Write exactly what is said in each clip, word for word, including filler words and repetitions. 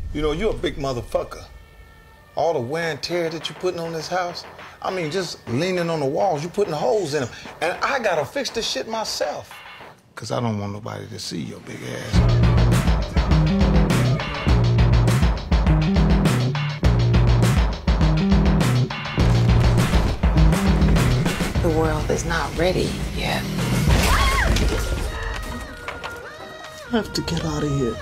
You know, you're a big motherfucker. All the wear and tear that you're putting on this house, I mean, just leaning on the walls, you're putting holes in them. And I gotta fix this shit myself. Cause I don't want nobody to see your big ass. The world is not ready yet. I have to get out of here.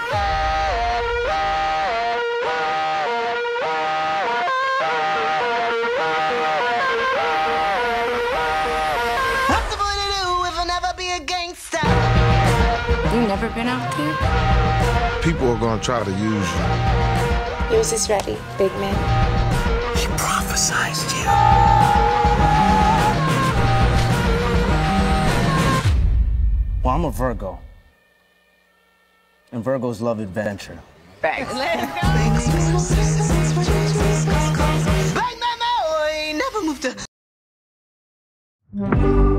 What's the point to do if I'll never be a gangster? You never been out there? People are gonna try to use you. Yours is ready, big man. He prophesied you. Well, I'm a Virgo. And Virgos love adventure. Thanks. Bang, my boy, never moved to...